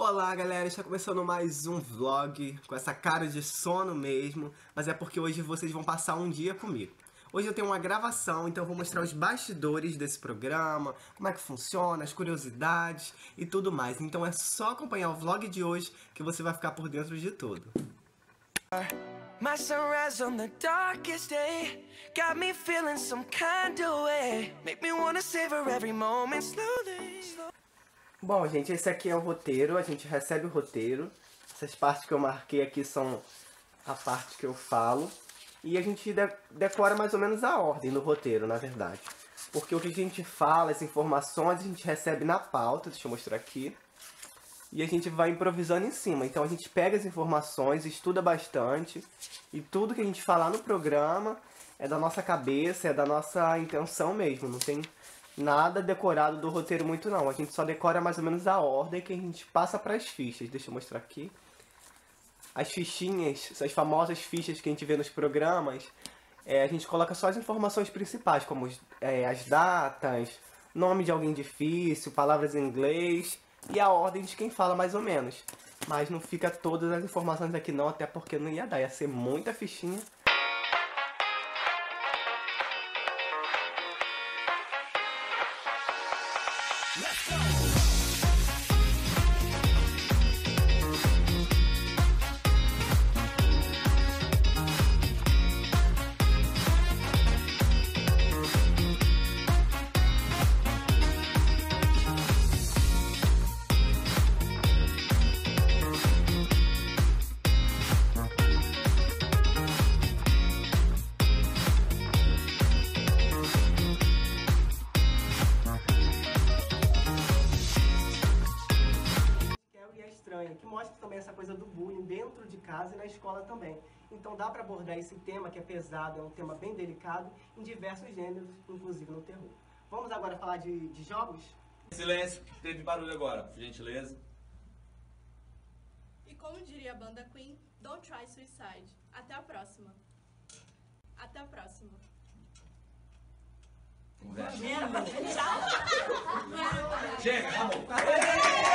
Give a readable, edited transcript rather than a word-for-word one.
Olá galera, está começando mais um vlog com essa cara de sono mesmo, mas é porque hoje vocês vão passar um dia comigo. Hoje eu tenho uma gravação, então eu vou mostrar os bastidores desse programa, como é que funciona, as curiosidades e tudo mais. Então é só acompanhar o vlog de hoje que você vai ficar por dentro de tudo. My sunrise on the darkest day got me feeling some kind of way. Make me wanna savor every moment slowly. Bom, gente, esse aqui é o roteiro, a gente recebe o roteiro. Essas partes que eu marquei aqui são a parte que eu falo. E a gente decora mais ou menos a ordem do roteiro, na verdade. Porque o que a gente fala, as informações, a gente recebe na pauta, deixa eu mostrar aqui. E a gente vai improvisando em cima. Então a gente pega as informações, estuda bastante. E tudo que a gente falar no programa é da nossa cabeça, é da nossa intenção mesmo. Não tem nada decorado do roteiro muito não. A gente só decora mais ou menos a ordem que a gente passa para as fichas. Deixa eu mostrar aqui. As fichinhas, essas famosas fichas que a gente vê nos programas, a gente coloca só as informações principais, como as datas, nome de alguém difícil, palavras em inglês e a ordem de quem fala mais ou menos. Mas não fica todas as informações aqui não, até porque não ia dar, ia ser muita fichinha. Que mostra também essa coisa do bullying dentro de casa e na escola também. Então dá para abordar esse tema que é pesado, é um tema bem delicado, em diversos gêneros, inclusive no terror. Vamos agora falar de jogos? Silêncio, que teve barulho agora, por gentileza. E como diria a banda Queen, don't try suicide. Até a próxima. Até a próxima. Conversa. Chega, acabou.